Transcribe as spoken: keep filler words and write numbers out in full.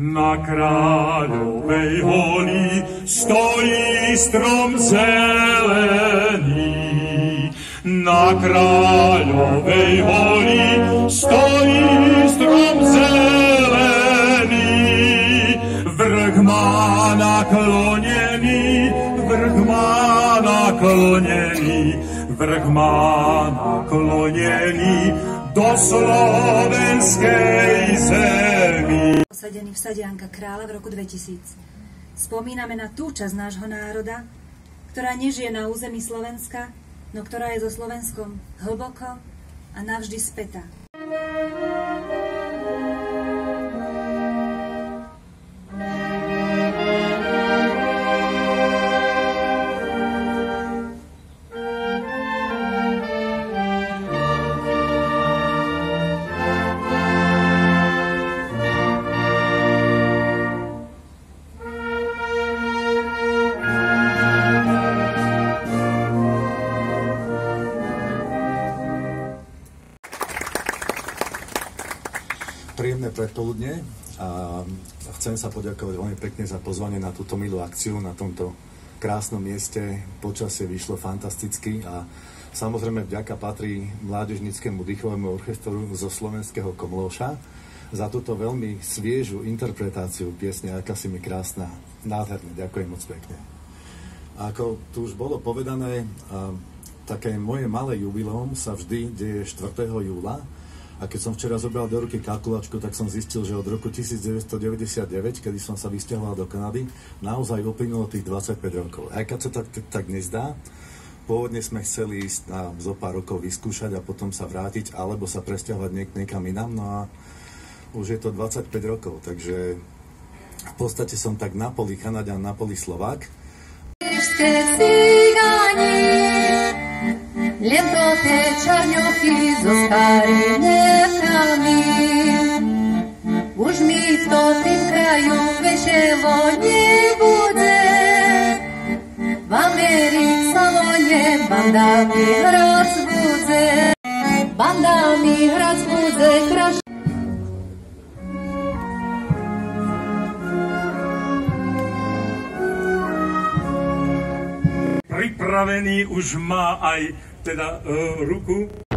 Na Kráľovej holi stojí strom zelený. Na Kráľovej holi stojí strom zelený. Vrch má naklonený, vrch má naklonený, vrch má naklonený do slovenskej zemi. Osadený v sade Janka Kráľa v roku dvetisíc. Spomíname na tú časť nášho národa, ktorá nežije na území Slovenska, no ktorá je so Slovenskom hlboko a navždy spätá. Príjemné predpoludne a chcem sa poďakovať veľmi pekne za pozvanie na túto milú akciu na tomto krásnom mieste. Počasie vyšlo fantasticky a samozrejme vďaka patrí Mládežníckemu dýchovému orchestru zo slovenského Komlóša za túto veľmi sviežu interpretáciu piesne Aká si mi krásna. Nádherne, ďakujem moc pekne. A ako tu už bolo povedané, také moje malé jubileum sa vždy deje štvrtého júla. A keď som včera zobral do ruky kalkulačku, tak som zistil, že od roku devätnásťstodeväťdesiatdeväť, kedy som sa vysťahoval do Kanady, naozaj uplynulo tých dvadsaťpäť rokov. Aj keď sa tak, tak nezdá, pôvodne sme chceli ísť na zo pár rokov vyskúšať a potom sa vrátiť, alebo sa presťahovať niek- niekam inám, no a už je to dvadsaťpäť rokov, takže v podstate som tak na poli Kanaďan, na poli Slovák. Lento te čarňochy zo starými nechami. Už mi v tým kraju veselo nebude. V Amerik salone banda mi hrac bude. Banda mi hrac bude kraš. Pripravený už má aj teda uh, ruku.